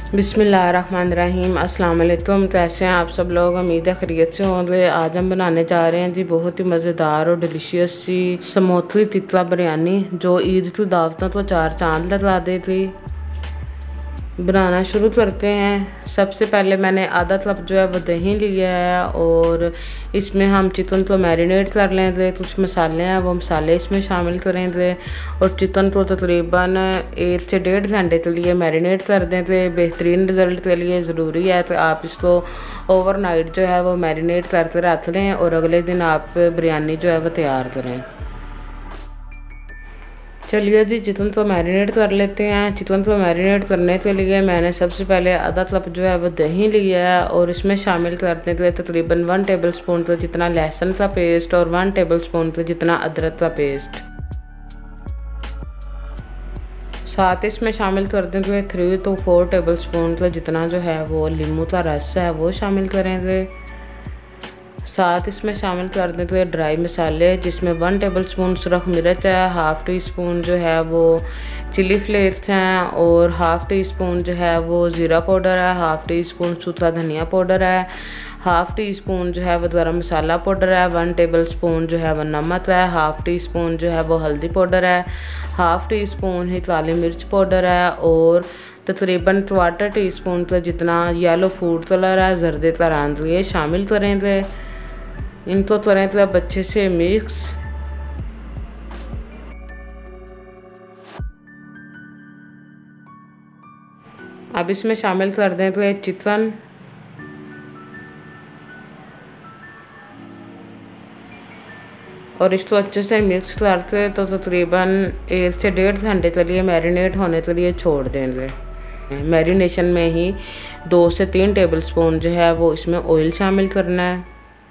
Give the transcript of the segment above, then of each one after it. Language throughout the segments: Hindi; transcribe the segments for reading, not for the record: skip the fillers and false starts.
बिस्मिल्लाहिर्रहमानिर्रहीम। अस्सलाम वालेकुम। कैसे हैं आप सब लोग? उम्मीद है खैरियत से होंगे। आज हम बनाने जा रहे हैं जी बहुत ही मज़ेदार और डिलीशियस सी समोथली तितला बिरयानी, जो ईद की दावतों तो चार चांद लगा देती। बनाना शुरू करते हैं। सबसे पहले मैंने आधा कप जो है वो दही लिया है और इसमें हम चिकन को मैरिनेट कर लेंगे। कुछ मसाले हैं वो मसाले इसमें शामिल करेंगे और चिकन को तकरीबन 1 से 1.5 घंटे के लिए मैरिनेट कर देंगे। बेहतरीन रिज़ल्ट के लिए ज़रूरी है तो आप इसको ओवरनाइट जो है वो मैरिनेट करके रख लें और अगले दिन आप बिरयानी जो है वो तैयार करें। चलिए जी, चिकन को मैरिनेट कर लेते हैं। चिकन को मैरिनेट करने के लिए मैंने सबसे पहले आधा कप जो है वो दही लिया है और इसमें शामिल करने के लिए तकरीबन 1 टेबलस्पून का जितना लहसुन का पेस्ट और 1 टेबलस्पून का जितना अदरक का पेस्ट। साथ इसमें शामिल कर देंगे 3 to 4 टेबलस्पून का जितना जो है वो नींबू का रस है वो शामिल करेंगे। साथ इसमें शामिल कर देंगे ड्राई मसाले, जिसमें 1 टेबलस्पून सुरख मिर्च है, हाफ़ टी स्पून जो है वो चिली फ्लेक्स हैं और हाफ़ टी स्पून जो है वो ज़ीरा पाउडर है, हाफ़ टी स्पून सूखा धनिया पाउडर है, हाफ़ टी स्पून जो है वो गरम मसाला पाउडर है, 1 टेबलस्पून जो है वो नमक है, हाफ़ टी स्पून जो है वो हल्दी पाउडर है, हाफ़ टी स्पून ही काली मिर्च पाउडर है और तकरीबन 1/4 टी स्पून का जितना येलो फूड कलर है, जर्दे का रंग, ये शामिल करेंगे। इनको करें तो अब अच्छे से मिक्स। अब इसमें शामिल कर दें तो चिकन और इसको अच्छे से मिक्स करके तो तकरीबन 1 से 1.5 घंटे के लिए मैरिनेट होने के लिए छोड़ देंगे। मैरिनेशन में ही 2 से 3 टेबलस्पून जो है वो इसमें ऑयल शामिल करना है।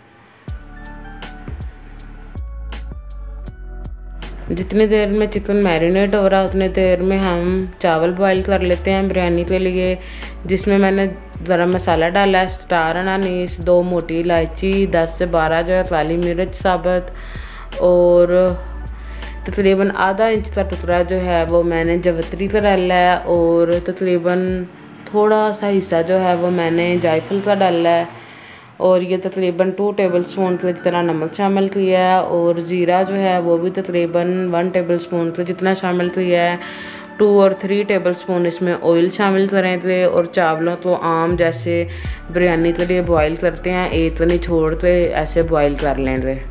जितनी देर में चिकन मैरिनेट हो रहा है उतनी देर में हम चावल बॉईल कर लेते हैं बिरयानी के लिए, जिसमें मैंने गरम मसाला डाला है, स्टार अनानीस, 2 मोटी इलायची, 10 से 12 जो है काली मिर्च साबुत और तकरीबन आधा इंच का टुकड़ा जो है वो मैंने जावित्री का डाला है और तकरीबन थोड़ा सा हिस्सा जो है वो मैंने जायफल का डाला है और ये तकरीबन 2 टेबलस्पून के जितना नमक शामिल किया है और ज़ीरा जो है वो भी तकरीबन 1 टेबलस्पून के जितना शामिल किया है। 2 और 3 टेबलस्पून इसमें ऑयल शामिल करेंगे और चावलों को आम जैसे बिरयानी के लिए बॉईल करते हैं एक नहीं छोड़ के ऐसे बॉईल कर लेंगे।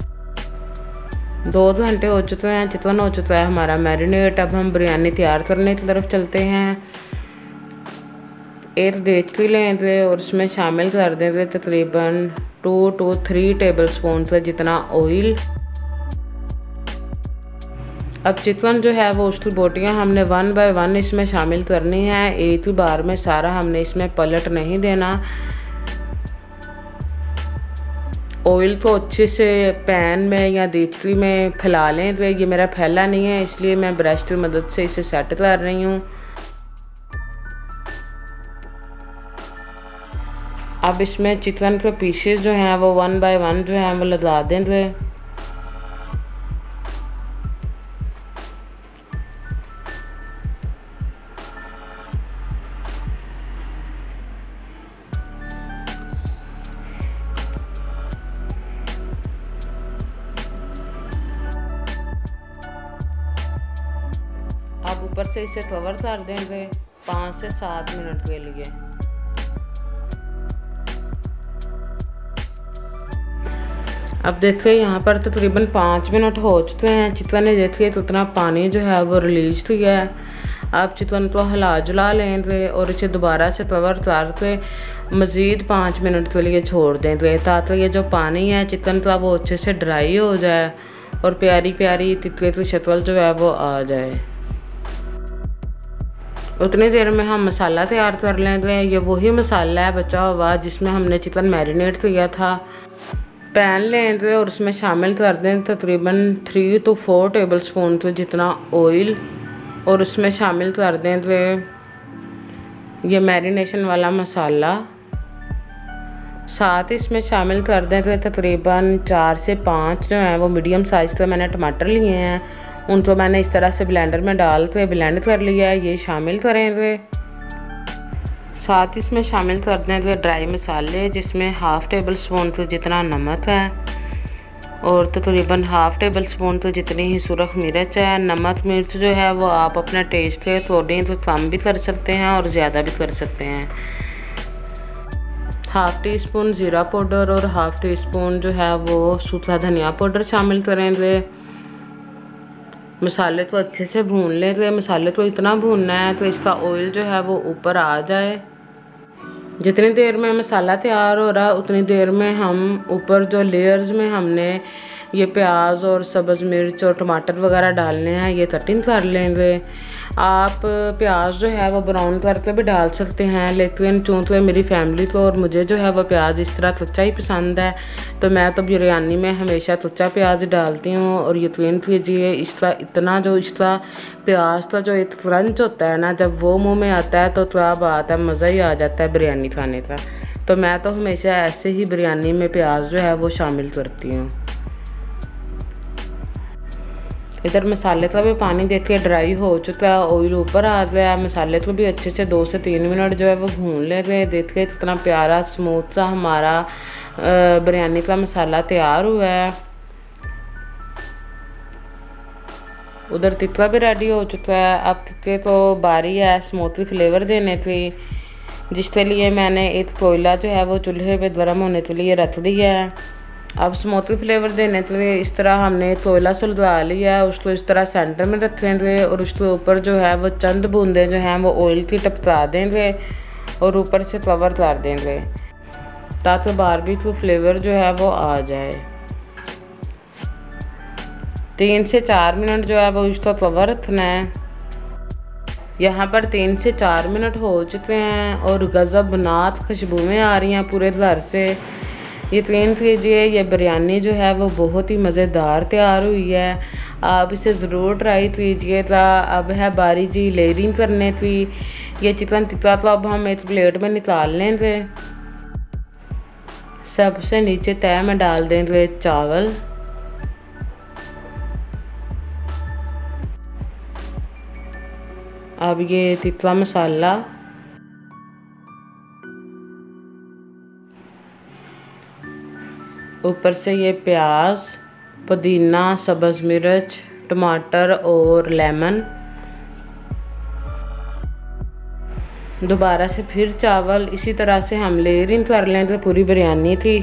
2 घंटे हो चुके हैं, चिकन हो चुका है हमारा मैरिनेट। अब हम बिरयानी तैयार करने की तरफ चलते हैं। एक देचकी लेंगे और उसमें शामिल कर देंगे तकरीबन 2 to 3 टेबलस्पून से जितना ऑयल। अब चिकन जो है वो उसकी बोटियां हमने 1 by 1 इसमें शामिल करनी है। एक ही बार में सारा हमने इसमें पलट नहीं देना। ऑयल को अच्छे से पैन में या देचकी में फैला लें। तो ये मेरा फैला नहीं है इसलिए मैं ब्रश की मदद से इसे सेट कर रही हूँ। अब इसमें चिकन के पीसेस जो हैं वो 1 by 1 जो हैं वो लगा देंगे। अब ऊपर से इसे कवर कर देंगे 5 से 7 मिनट के लिए। अब देखिए यहाँ पर तकरीबन 5 मिनट हो चुके हैं। चिकन ने देखिए तो उतना पानी जो है वो रिलीज किया है। आप चिकन को हिला जुला लेंगे और इसे दोबारा से कवर करके मज़ीद 5 मिनट के लिए छोड़ देंगे ताकि ये जो पानी है चिकन का वो अच्छे से ड्राई हो जाए और प्यारी प्यारी तितली की शक्ल जो है वो आ जाए। उतनी देर में हम मसाला तैयार कर लेंगे। ये वही मसाला है बचा हुआ जिसमें हमने चिकन मैरिनेट किया था। पैन लेंगे और उसमें शामिल कर दें तकरीबन 3 to 4 टेबलस्पून के जितना ऑयल और उसमें शामिल कर देंगे ये मैरिनेशन वाला मसाला। साथ इसमें शामिल कर देंगे तकरीबन 4 से 5 जो हैं वो मीडियम साइज़ के मैंने टमाटर लिए हैं, उनको मैंने इस तरह से ब्लेंडर में डाल के ब्लेंड कर लिया है, ये शामिल करेंगे। साथ ही इसमें शामिल कर दें ड्राई मसाले, जिसमें हाफ़ टेबल स्पून तो जितना नमक है और तकरीबन हाफ़ टेबल स्पून तो जितनी ही सुरख मिर्च है। नमक मिर्च जो है वो आप अपना टेस्ट के अकॉर्डिंग तो कम भी कर सकते हैं और ज़्यादा भी कर सकते हैं। हाफ़ टी स्पून ज़ीरा पाउडर और हाफ़ टी स्पून जो है वो सूखा धनिया पाउडर शामिल करेंगे। मसाले को अच्छे से भून लेंगे। मसाले को इतना भूनना है तो इसका ऑयल जो है वो ऊपर आ जाए। जितनी देर में मसाला तैयार हो रहा है उतनी देर में हम ऊपर जो लेयर्स में हमने ये प्याज और सब्ज़ मिर्च और टमाटर वगैरह डालने हैं ये कटिंग कर लेंगे। आप प्याज जो है वो ब्राउन करके भी डाल सकते हैं, लेकिन चूँकि मेरी फैमिली को और मुझे जो है वो प्याज इस तरह कच्चा ही पसंद है तो मैं तो बिरयानी में हमेशा कच्चा प्याज डालती हूँ। और यकीन कीजिए इसका इतना जो इसका प्याज का जो एक क्रंच होता है ना, जब वो मुँह में आता है तो क्या बात है, मज़ा ही आ जाता है बिरयानी खाने का। तो मैं तो हमेशा ऐसे ही बिरयानी में प्याज जो है वो शामिल करती हूँ। इधर मसाले का भी पानी देखिए ड्राई हो चुका है, ऑयल ऊपर आ गया है। मसाले को भी अच्छे से 2 से 3 मिनट जो है वो भून ले रहे। देखिए कितना प्यारा स्मूथ सा हमारा बिरयानी का मसाला तैयार हुआ है। उधर टिक्का भी रेडी हो चुका है। अब टिक्के को बारी है स्मोकी फ्लेवर देने की, जिसके लिए मैंने एक कोयला जो है वो चूल्हे पे गर्म होने के लिए रख दिया है। अब स्मोकी फ्लेवर देने के लिए इस तरह हमने कोयला सुलगा लिया है, उसको इस तरह सेंटर में रखेंगे और उसके ऊपर जो है वो चंद बूंदे जो हैं वो ऑयल की टपका देंगे और ऊपर से कवर कर देंगे ताकि बारबेक्यू फ्लेवर जो है वो आ जाए। 3 से 4 मिनट जो है वो इसका कवर रखना है। यहाँ पर 3 से 4 मिनट हो चुके हैं और गज़बनाक खुशबुएं आ रही हैं पूरे घर से। यकीन कीजिए ये बिरयानी जो है वो बहुत ही मज़ेदार तैयार हुई है। आप इसे ज़रूर ट्राई कीजिएगा। अब है बारी जी लेयरिंग करने की। ये चिकन टिक्का तो अब हम एक प्लेट में निकाल लेंगे। सबसे नीचे तय में डाल देंगे चावल, अब ये टिक्का मसाला, ऊपर से ये प्याज, पुदीना, सब्ज़ मिर्च, टमाटर और लेमन, दोबारा से फिर चावल। इसी तरह से हम लेयरिंग कर लें तो पूरी बिरयानी थी।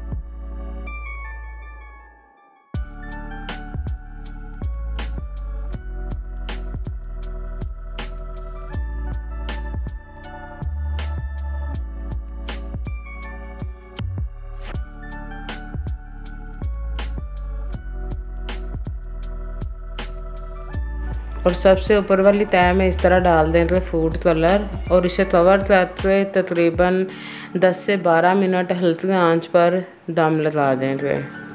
और सबसे ऊपर वाली तय में इस तरह डाल दें तो फूड कलर और इसे कवर करके तकरीबन 10 से 12 मिनट हल्की आंच पर दम लगा देंगे।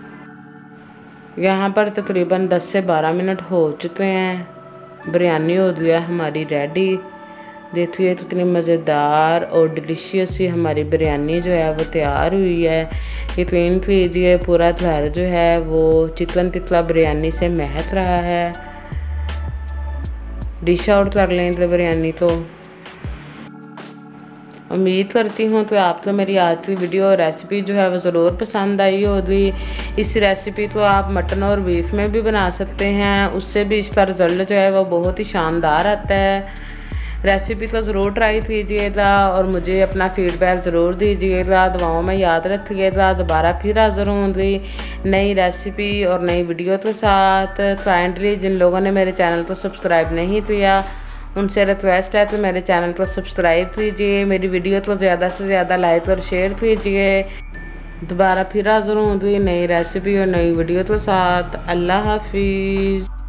यहाँ पर तकरीबन 10 से 12 मिनट हो चुके हैं। बिरयानी हो गया हमारी रेडी। देखिए कितनी मज़ेदार और डिलीशियस सी हमारी बिरयानी जो है वो तैयार हुई है। यकीन कीजिए पूरा घर जो है वो चिकन टिक्का बिरयानी से महक रहा है। डिश आउट कर लें तो बिरयानी तो उम्मीद करती हूँ कि आपको मेरी आज की वीडियो रेसिपी जो है वो ज़रूर पसंद आई होगी। इस रेसिपी को आप मटन और बीफ में भी बना सकते हैं, उससे भी इसका रिज़ल्ट जो है वो बहुत ही शानदार आता है। रेसिपी को ज़रूर ट्राई कीजिएगा और मुझे अपना फीडबैक ज़रूर दीजिएगा। दुआओं में याद रखिएगा। दोबारा फिर हाज़िर होंगी नई रेसिपी और नई वीडियो के साथ। काइंडली जिन लोगों ने मेरे चैनल को सब्सक्राइब नहीं किया उनसे रिक्वेस्ट है तो मेरे चैनल को सब्सक्राइब कीजिए। मेरी वीडियो को ज़्यादा से ज़्यादा लाइक और शेयर कीजिए। दोबारा फिर हाज़िर होंगी नई रेसिपी और नई वीडियो के साथ। अल्लाह हाफिज़।